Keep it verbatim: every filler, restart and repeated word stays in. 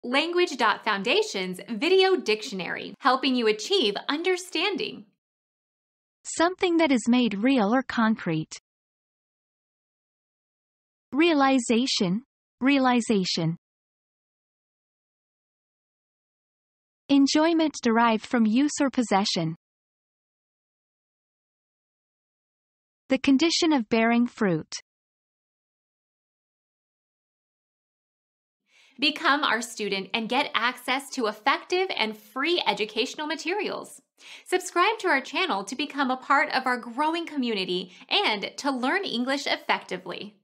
Language.Foundation's Video Dictionary, helping you achieve understanding. Something that is made real or concrete. Realization, realization. Enjoyment derived from use or possession. The condition of bearing fruit. Become our student and get access to effective and free educational materials. Subscribe to our channel to become a part of our growing community and to learn English effectively.